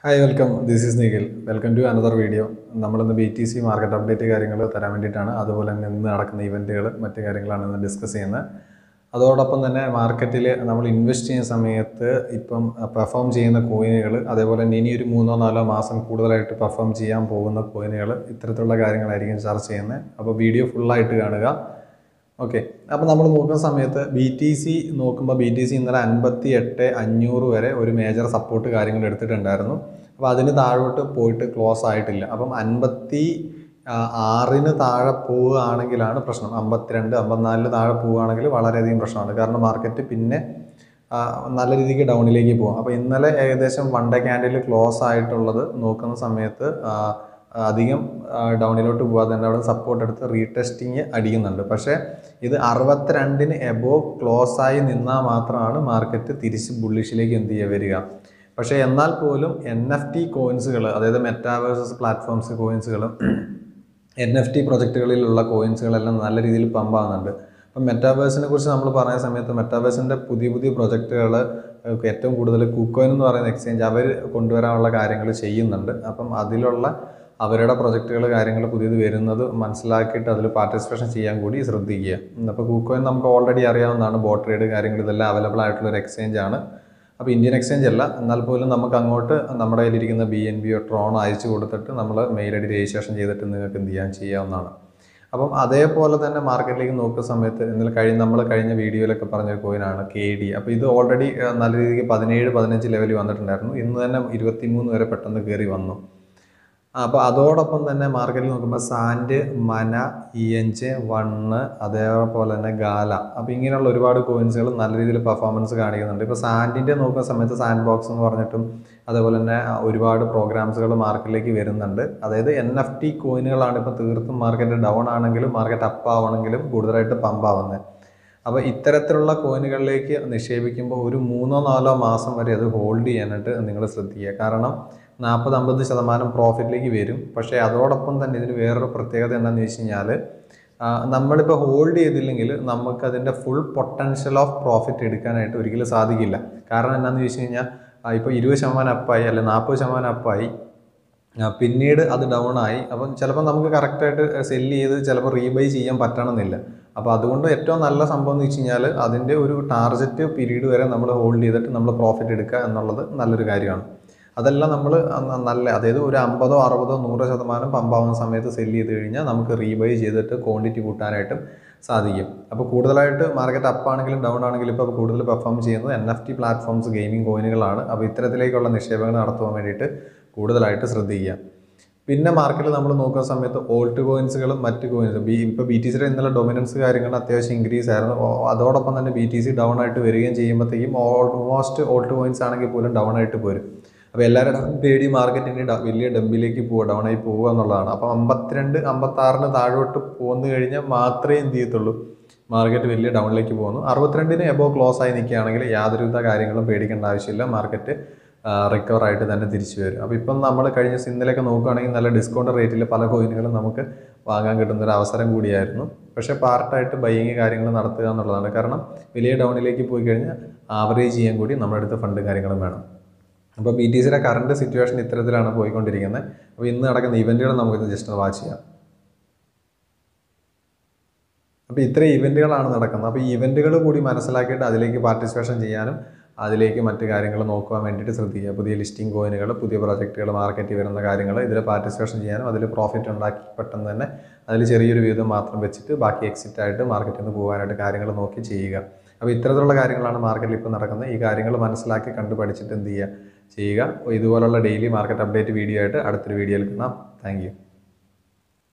Hi, welcome. This is Nikhil. Welcome to another video. നമ്മൾ ഇന്ന് BTC market update കാര്യങ്ങൾ തരാൻ വേണ്ടിയിട്ടാണ്. അതുപോലെ തന്നെ ഇന്ന് നടക്കുന്ന ഇവന്റുകൾ മറ്റു കാര്യങ്ങളാണ് ഇന്ന് ഡിസ്കസ് ചെയ്യുന്നത്. അതോടൊപ്പം തന്നെ മാർക്കറ്റിൽ നമ്മൾ ഇൻവെസ്റ്റ് ചെയ്യുന്ന സമയത്ത് ഇപ്പം പെർഫോം ചെയ്യുന്ന കോയിനുകൾ, അതേപോലെ തന്നെ ഇനി ഒരു 3-4 മാസം കൂടുതലായിട്ട് പെർഫോം ചെയ്യാൻ പോകുന്ന കോയിനുകൾ, ഇത്തരത്തിലുള്ള കാര്യങ്ങളായിരിക്കും ചർച്ച ചെയ്യുന്നത്. അപ്പോൾ വീഡിയോ ഫുള്ളായിട്ട് കാണുക. ഓക്കെ, അപ്പോൾ നമ്മൾ നോക്കുന്ന സമയത്ത് BTC നോക്കുമ്പോൾ BTC ഇന്നലെ 58,500 വരെ ഒരു മേജർ സപ്പോർട്ട് കാര്യങ്ങൾ എടുത്തിട്ടുണ്ടായിരുന്നു. അപ്പോൾ അതിന് താഴോട്ട് പോയിട്ട് ക്ലോസ് ആയിട്ടില്ല. അപ്പം 56-ന് താഴെ പോവുകയാണെങ്കിലാണ് പ്രശ്നം. 52-54 താഴെ പോവുകയാണെങ്കിൽ വളരെയധികം പ്രശ്നമാണ്. കാരണം മാർക്കറ്റ് പിന്നെ നല്ല രീതിക്ക് ഡൗണിലേക്ക് പോകും. അപ്പോൾ ഇന്നലെ ഏകദേശം 1 ഡേ ക്യാൻഡിൽ ക്ലോസ് ആയിട്ടുള്ളത് നോക്കുന്ന സമയത്ത് അധികം ഡൗണിലോട്ട് പോകാതെ തന്നെ അവിടെ സപ്പോർട്ട് എടുത്ത് റീടെസ്റ്റിങ് അടിക്കുന്നുണ്ട്. പക്ഷേ ഇത് 62-ന് എബോവ് ക്ലോസ് ആയി നിന്നാൽ മാത്രമാണ് മാർക്കറ്റ് തിരിച്ച് ബുള്ളിഷിലേക്ക് എന്ത് ചെയ്യുക വരിക. പക്ഷേ എന്നാൽ പോലും NFT കോയിൻസുകൾ, അതായത് മെറ്റാവേഴ്സസ് പ്ലാറ്റ്ഫോംസ് കോയിൻസുകൾ, NFT പ്രൊജക്റ്റുകളിലുള്ള കോയിൻസുകളെല്ലാം നല്ല രീതിയിൽ പമ്പാകുന്നുണ്ട്. അപ്പം മെറ്റാവേഴ്സിനെ കുറിച്ച് നമ്മൾ പറയുന്ന സമയത്ത് മെറ്റാവേഴ്സിൻ്റെ പുതിയ പ്രൊജക്റ്റുകൾ ഏറ്റവും കൂടുതൽ കുക്കോയിൻ എന്ന് പറയുന്ന എക്സ്ചേഞ്ച് അവർ കൊണ്ടുവരാനുള്ള കാര്യങ്ങൾ ചെയ്യുന്നുണ്ട്. അപ്പം അതിലുള്ള അവരുടെ പ്രൊജക്റ്റുകൾ കാര്യങ്ങൾ പുതിയത് വരുന്നത് മനസ്സിലാക്കിയിട്ട് അതിൽ പാർട്ടിസിപ്പേഷൻ ചെയ്യാൻ കൂടി ശ്രദ്ധിക്കുക. അപ്പോൾ കുക്കോയിൻ നമുക്ക് ഓൾറെഡി അറിയാവുന്നതാണ്. ബോട്ട് ട്രേഡ് കാര്യങ്ങൾ ഇതെല്ലാം അവൈലബിൾ ആയിട്ടുള്ളൊരു എക്സ്ചേഞ്ചാണ്. അപ്പോൾ ഇന്ത്യൻ എക്സ്ചേഞ്ച് അല്ല, എന്നാൽ പോലും നമുക്ക് അങ്ങോട്ട് നമ്മുടെ കയ്യിലിരിക്കുന്ന BNB ട്രോൺ അയച്ചു കൊടുത്തിട്ട് നമ്മൾ മെയിൽ ID രജിസ്ട്രേഷൻ ചെയ്തിട്ട് നിങ്ങൾക്ക് എന്ത് ചെയ്യാവുന്നതാണ്. അപ്പം അതേപോലെ തന്നെ മാർക്കറ്റിലേക്ക് നോക്കുന്ന സമയത്ത് ഇന്നലെ നമ്മൾ കഴിഞ്ഞ വീഡിയോയിലൊക്കെ പറഞ്ഞൊരു കോയിനാണ് KD. അപ്പോൾ ഇത് ഓൾറെഡി നല്ല രീതിക്ക് 17-15 ലെവലിൽ വന്നിട്ടുണ്ടായിരുന്നു. ഇന്ന് തന്നെ 23 വരെ പെട്ടെന്ന് കയറി വന്നു. അപ്പോൾ അതോടൊപ്പം തന്നെ മാർക്കറ്റിൽ നോക്കുമ്പോൾ സാൻഡ്, മന, ENJ, വണ്ണ്, അതേപോലെ തന്നെ ഗാല, അപ്പോൾ ഇങ്ങനെയുള്ള ഒരുപാട് കോയിൻസുകൾ നല്ല രീതിയിൽ പെർഫോമൻസ് കാണിക്കുന്നുണ്ട്. ഇപ്പോൾ സാൻഡിൻ്റെ നോക്കുന്ന സമയത്ത് സാൻഡ് ബോക്സ് എന്ന് പറഞ്ഞിട്ടും അതേപോലെ തന്നെ ഒരുപാട് പ്രോഗ്രാംസുകൾ മാർക്കറ്റിലേക്ക് വരുന്നുണ്ട്. അതായത് NFT കോയിനുകളാണ് ഇപ്പോൾ തീർത്തും മാർക്കറ്റ് ഡൗൺ ആണെങ്കിലും മാർക്കറ്റ് അപ്പ് ആവണമെങ്കിലും കൂടുതലായിട്ട് പമ്പാവുന്നത്. അപ്പോൾ ഇത്തരത്തിലുള്ള കോയിനുകളിലേക്ക് നിക്ഷേപിക്കുമ്പോൾ ഒരു 3-4 മാസം വരെ അത് ഹോൾഡ് ചെയ്യാനായിട്ട് നിങ്ങൾ ശ്രദ്ധിക്കുക. കാരണം 40-50% പ്രോഫിറ്റിലേക്ക് വരും. പക്ഷേ അതോടൊപ്പം തന്നെ ഇതിന് വേറൊരു പ്രത്യേകത എന്താണെന്ന് വെച്ച് കഴിഞ്ഞാൽ നമ്മളിപ്പോൾ ഹോൾഡ് ചെയ്തില്ലെങ്കിൽ നമുക്കതിൻ്റെ ഫുൾ പൊട്ടൻഷ്യൽ ഓഫ് പ്രോഫിറ്റ് എടുക്കാനായിട്ട് ഒരിക്കലും സാധിക്കില്ല. കാരണം എന്താണെന്ന് വെച്ച് കഴിഞ്ഞാൽ ഇപ്പോൾ 20% അപ്പായി അല്ലെങ്കിൽ 40% അപ്പായി, പിന്നീട് അത് ഡൗൺ ആയി. അപ്പം ചിലപ്പോൾ നമുക്ക് കറക്റ്റായിട്ട് സെല്ല് ചെയ്ത് ചിലപ്പോൾ റീബൈ ചെയ്യാൻ പറ്റണമെന്നില്ല. അപ്പോൾ അതുകൊണ്ട് ഏറ്റവും നല്ല സംഭവം എന്ന് വെച്ച് കഴിഞ്ഞാൽ അതിൻ്റെ ഒരു ടാർഗറ്റ് പീരീഡ് വരെ നമ്മൾ ഹോൾഡ് ചെയ്തിട്ട് നമ്മൾ പ്രോഫിറ്റ് എടുക്കുക എന്നുള്ളത് നല്ലൊരു കാര്യമാണ്. അതെല്ലാം നമ്മൾ അതായത് ഒരു 50-60-100% പമ്പാവുന്ന സമയത്ത് സെല്ല് ചെയ്ത് കഴിഞ്ഞാൽ നമുക്ക് റീബൈ ചെയ്തിട്ട് ക്വാണ്ടിറ്റി കൂട്ടാനായിട്ടും സാധിക്കും. അപ്പോൾ കൂടുതലായിട്ട് മാർക്കറ്റ് അപ്പ് ആണെങ്കിലും ഡൗൺ ആണെങ്കിലും ഇപ്പോൾ കൂടുതൽ പെർഫോം ചെയ്യുന്നത് NFT പ്ലാറ്റ്ഫോംസ്, ഗെയിമിംഗ് കോയിനുകളാണ്. അപ്പോൾ ഇത്തരത്തിലേക്കുള്ള നിക്ഷേപങ്ങൾ നടത്തുവാൻ വേണ്ടിയിട്ട് കൂടുതലായിട്ട് ശ്രദ്ധിക്കുക. പിന്നെ മാർക്കറ്റിൽ നമ്മൾ നോക്കുന്ന സമയത്ത് ഓൾട്ട് കോയിൻസുകളും മറ്റ് കോയിൻസ് ഇപ്പോൾ BTCയുടെ ഇന്നലെ ഡൊമിനൻസ് കാര്യങ്ങൾ അത്യാവശ്യം ഇൻക്രീസ് ആയിരുന്നു. അതോടൊപ്പം തന്നെ BTC ഡൗൺ ആയിട്ട് വരികയും ചെയ്യുമ്പോഴത്തേക്കും ഓൾമോസ്റ്റ് ഓൾട്ട് കോയിൻസ് ആണെങ്കിൽ പോലും ഡൗൺ ആയിട്ട് പോരും. അപ്പോൾ എല്ലാവരും പേടി മാർക്കറ്റിന് വലിയ ഡംപിലേക്ക് ഡൗൺ ആയി പോവുക എന്നുള്ളതാണ്. അപ്പോൾ 52-56-ന് താഴോട്ട് പോന്നു കഴിഞ്ഞാൽ മാത്രമേ എന്ത് ചെയ്യത്തുള്ളൂ, മാർക്കറ്റ് വലിയ ഡൗണിലേക്ക് പോകുന്നു. 62-ന് എബോവ് ക്ലോസ് ആയി നിൽക്കുകയാണെങ്കിൽ യാതൊരുവിധ കാര്യങ്ങളും പേടിക്കേണ്ട ആവശ്യമില്ല. മാർക്കറ്റ് റിക്കവർ ആയിട്ട് തന്നെ തിരിച്ചു വരും. അപ്പോൾ ഇപ്പം നമ്മൾ കഴിഞ്ഞ ഇന്നലെയൊക്കെ നോക്കുകയാണെങ്കിൽ നല്ല ഡിസ്കൗണ്ട് റേറ്റിൽ പല കോയിനുകളും നമുക്ക് വാങ്ങാൻ കിട്ടുന്നൊരു അവസരം കൂടിയായിരുന്നു. പക്ഷേ പാർട്ടായിട്ട് ബൈയിങ് കാര്യങ്ങൾ നടത്തുക എന്നുള്ളതാണ്. കാരണം വലിയ ഡൗണിലേക്ക് പോയി കഴിഞ്ഞാൽ ആവറേജ് ചെയ്യാൻ കൂടി നമ്മുടെ അടുത്ത് ഫണ്ട് കാര്യങ്ങളും വേണം. അപ്പോൾ BTCയുടെ കറണ്ട് സിറ്റുവേഷൻ ഇത്തരത്തിലാണ് പോയിക്കൊണ്ടിരിക്കുന്നത്. അപ്പോൾ ഇന്ന് നടക്കുന്ന ഇവൻറ്റുകൾ നമുക്ക് ജസ്റ്റ് വാച്ച് ചെയ്യാം. അപ്പോൾ ഇത്രയും ഇവൻറ്റുകളാണ് നടക്കുന്നത്. അപ്പോൾ ഈ ഇവൻറ്റുകൾ കൂടി മനസ്സിലാക്കിയിട്ട് അതിലേക്ക് പാർട്ടിസിപ്പേഷൻ ചെയ്യാനും അതിലേക്ക് മറ്റു കാര്യങ്ങൾ നോക്കുവാൻ വേണ്ടിയിട്ട് ശ്രദ്ധിക്കുക. പുതിയ ലിസ്റ്റിംഗ് കോയിനുകൾ, പുതിയ പ്രൊജക്റ്റുകൾ, മാർക്കറ്റിൽ വരുന്ന കാര്യങ്ങൾ ഇതിൽ പാർട്ടിസിപ്പേഷൻ ചെയ്യാനും അതിൽ പ്രോഫിറ്റ് ഉണ്ടാക്കി പെട്ടെന്ന് തന്നെ അതിൽ ചെറിയൊരു വീതം മാത്രം വെച്ചിട്ട് ബാക്കി എക്സിറ്റ് ആയിട്ട് മാർക്കറ്റിൽ നിന്ന് പോകാനായിട്ട് കാര്യങ്ങൾ നോക്കി ചെയ്യുക. അപ്പോൾ ഇത്തരത്തിലുള്ള കാര്യങ്ങളാണ് മാർക്കറ്റിൽ ഇപ്പോൾ നടക്കുന്നത്. ഈ കാര്യങ്ങൾ മനസ്സിലാക്കി കണ്ടു പഠിച്ചിട്ട് എന്ത് ചെയ്യുക. ഇതുപോലുള്ള ഡെയിലി മാർക്കറ്റ് അപ്ഡേറ്റ് വീഡിയോ ആയിട്ട് അടുത്തൊരു വീഡിയോയിൽ കാണാം. Thank U.